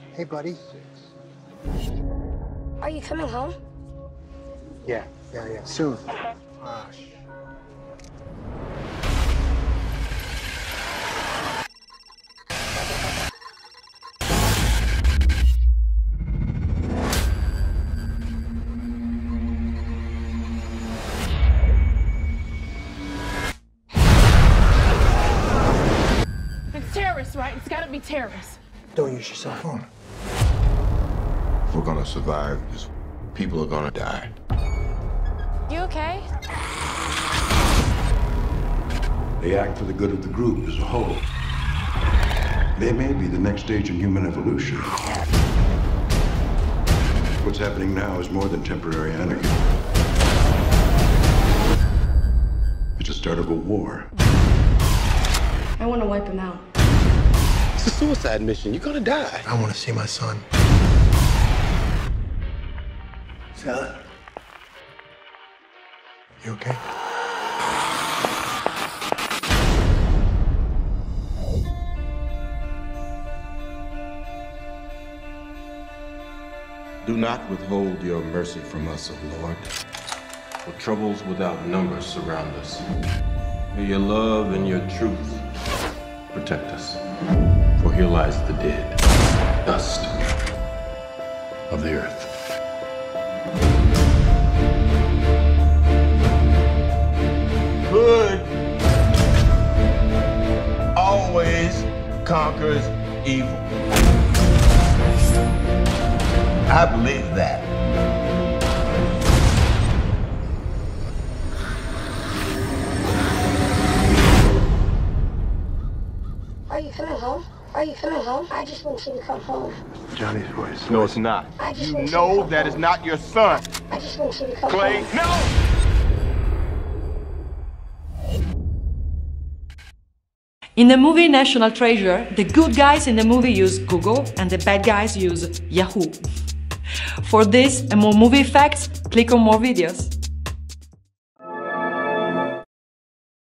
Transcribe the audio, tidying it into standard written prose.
Hey, buddy. Are you coming home? Yeah, soon. It's terrorists, right? It's gotta be terrorists. Don't use your cell phone. If we're gonna survive this, people are gonna die. You okay? They act for the good of the group as a whole. They may be the next stage in human evolution. What's happening now is more than temporary anarchy. It's the start of a war. I want to wipe him out. It's a suicide mission. You're gonna die. I want to see my son. Sally? You okay? Do not withhold your mercy from us, O Lord. For troubles without number surround us. May your love and your truth protect us. For here lies the dead, dust of the earth. Good always conquers evil. I believe that. Are you coming home? Are you coming home? I just want you to come home. Johnny's voice. No, it's not. I just You want you know to come that home. is not your son. I just want you to come Clay, home. no! In the movie National Treasure, the good guys in the movie use Google and the bad guys use Yahoo. For this and more movie facts, click on more videos.